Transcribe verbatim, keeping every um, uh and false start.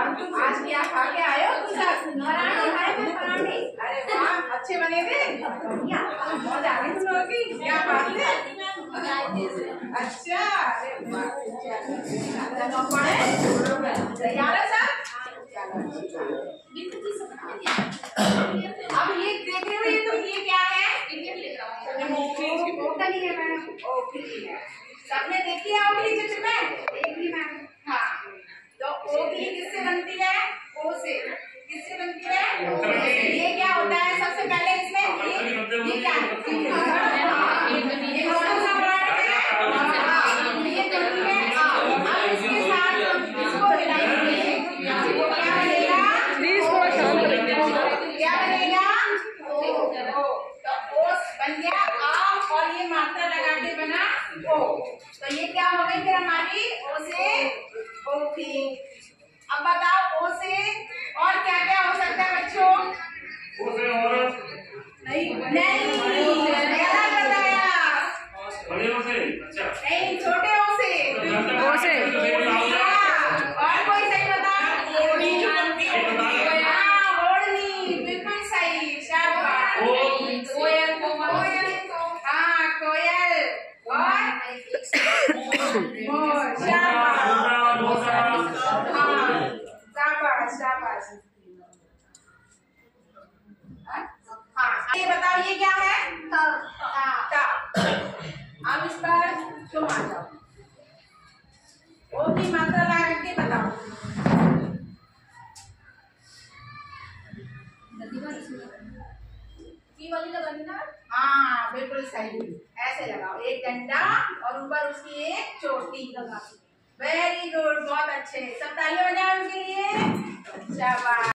आज क्या खा के आए हो तुम सब? पराठे खाए थे पराठे। अरे वाह, अच्छे बने थे। मौज आ गई तुम लोगों की। क्या बात है? अच्छा, अरे वाह, तैयार है सब? अब ये देख रहे हो, ये तो ये क्या है? ओखली है मैडम, ओखली है। सबने देखी है ओखली चित्र में? देख ली मैम। हाँ, तो ओखली किससे बनती है? ओ से। किससे बनती है? ओ से। ये क्या होता है? सबसे पहले इसमें ये ये क्या है? ये कौन सा वर्ड है? ये ध्वनि है आ। अब इसके साथ इसको हिलाएंगे, वो क्या बनेगा? क्या बनेगा? ओ। तो ओ बन गया आ, और ये मात्रा लगा के बना ओ। तो ये क्या हो गई फिर हमारी? ओ से ओखली। अब बताओ ओ से और क्या क्या हो सकता है बच्चों? ओ से औरत नहीं नहीं, गलत बताया। बड़े ओ से? अच्छा नहीं, छोटे ओ से। ओ से और कोई सही बता? हाँ, ओढ़नी, बिल्कुल सही, शाबाश। कोयल, कोयल, हाँ कोयल। और मोर, शाबाश। हाँ, शाबाश शाबाश। हाँ, ये बताओ ये क्या है? ता। अब इस पर तुम आ जाओ, ओ की मात्रा लगा के बताओ। की वाली लगानी ना? हाँ बिल्कुल सही, ऐसे लगाओ, एक डंडा और ऊपर उसकी एक चोटी लगा। वेरी गुड, बहुत अच्छे, सब तालियां बजाओ उनके लिए। अच्छा बात।